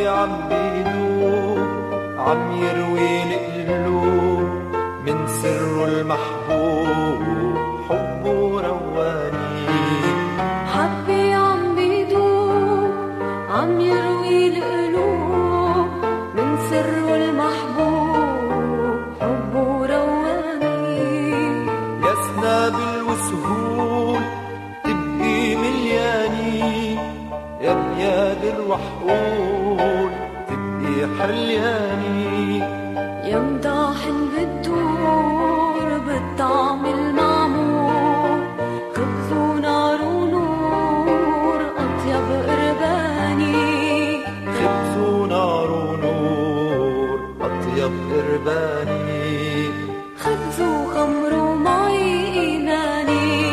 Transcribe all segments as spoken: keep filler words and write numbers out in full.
محبي عم بيدوب عم يروي القلوب من سره المحبوب حبه رواني. محبي عم بيدوب عم يروي القلوب من سره المحبوب حبه رواني. يا سنابل وسهول تبقي ملياني، يا بيادر وحقول تبقي حلياني. يا مداحن بالدور بالطعم المعمور، خبز ونار ونور أطيب قرباني. خبز ونار ونور أطيب قرباني. خبز وخمر ومعي إيماني،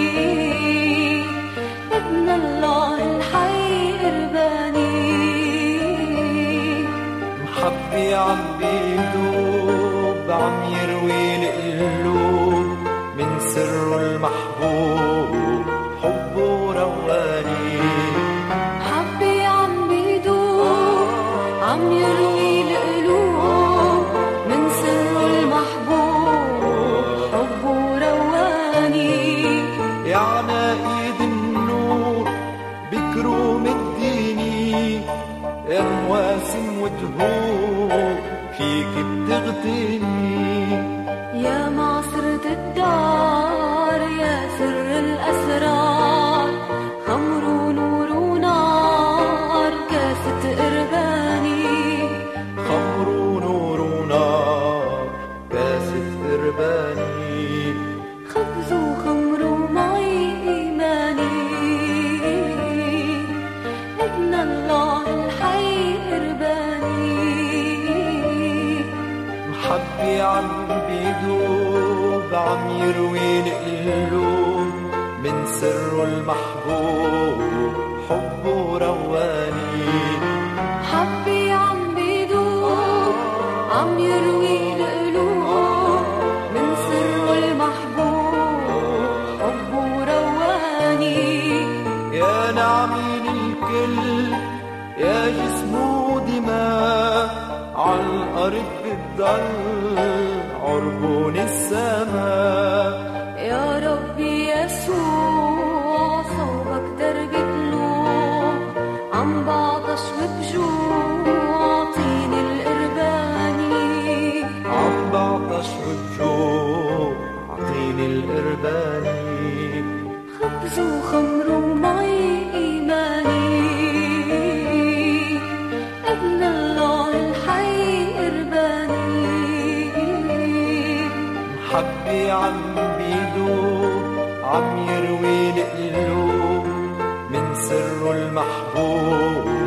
ابن الله الحي قرباني. محبي عم بيدوب عم يروي القلوب من سره المحبوب حبه رواني. محبي عم بيدوب عم يروي القلوب من سره المحبوب حبه رواني. يا عناقيد النور بكروم الديني، يا مواسم وتهور فيك بتغتني. يا معصرة الدار يا سر الأسرار، خمر ونور ونار كاسة قرباني. خمر ونور ونار كاسة قرباني. خبز وخمر ومعي إيماني، ابن الله الحي قرباني. محبي عم بيدوب عم يروي القلوب من سره المحبوب حبه رواني. محبي عم بيدوب عم يروي القلوب من سره المحبوب حبه رواني. يا ناعمين الكل يا جسم ودماء، عالأرض بتضل عربون السماء. يا ربي يسوع صوبك درب طلوع، عم بعطش وبجوع اعطيني القرباني. عم بعطش وبجوع اعطيني القرباني. خبز وخمر ومعي إيماني، ابن الله الحي قرباني. محبي عم بيدوب عم يروي القلوب من سره المحبوب